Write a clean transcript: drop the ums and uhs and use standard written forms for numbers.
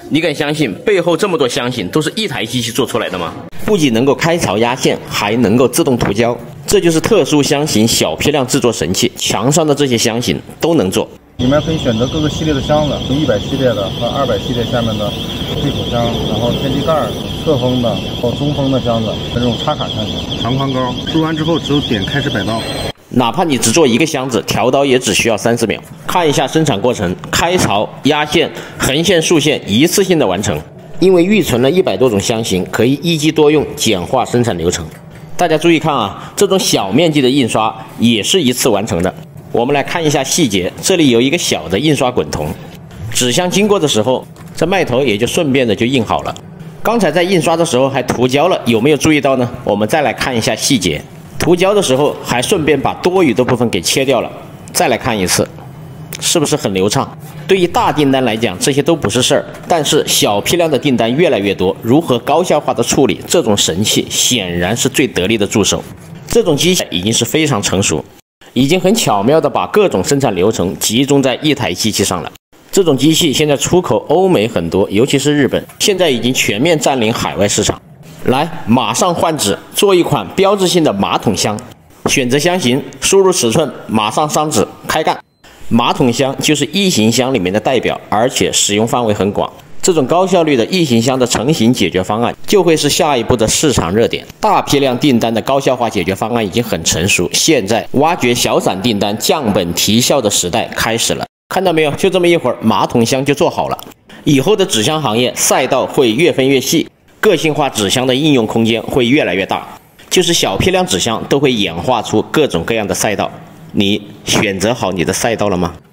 你敢相信背后这么多箱型都是一台机器做出来的吗？不仅能够开槽压线，还能够自动涂胶，这就是特殊箱型小批量制作神器。墙上的这些箱型都能做。 里面可以选择各个系列的箱子，从100系列的和200系列下面的对口箱，然后天机盖、侧封的或中封的箱子，这种插卡箱型，长宽高。输完之后只有点开始摆刀。 哪怕你只做一个箱子，调刀也只需要30秒。看一下生产过程：开槽、压线、横线、竖线一次性的完成。因为预存了100多种箱型，可以一机多用，简化生产流程。大家注意看啊，这种小面积的印刷也是一次完成的。我们来看一下细节，这里有一个小的印刷滚筒，纸箱经过的时候，这麦头也就顺便的就印好了。刚才在印刷的时候还涂胶了，有没有注意到呢？我们再来看一下细节，涂胶的时候还顺便把多余的部分给切掉了。再来看一次，是不是很流畅？对于大订单来讲，这些都不是事儿，但是小批量的订单越来越多，如何高效化的处理这种神器，显然是最得力的助手。这种机器已经是非常成熟，已经很巧妙地把各种生产流程集中在一台机器上了。这种机器现在出口欧美很多，尤其是日本，现在已经全面占领海外市场。来，马上换址，做一款标志性的马桶箱。选择箱型，输入尺寸，马上上址，开干。马桶箱就是异形箱里面的代表，而且使用范围很广。这种高效率的异形箱的成型解决方案，就会是下一步的市场热点。大批量订单的高效化解决方案已经很成熟，现在挖掘小散订单、降本提效的时代开始了。看到没有？就这么一会儿，马桶箱就做好了。以后的纸箱行业赛道会越分越细，个性化纸箱的应用空间会越来越大。就是小批量纸箱都会演化出各种各样的赛道。你选择好你的赛道了吗？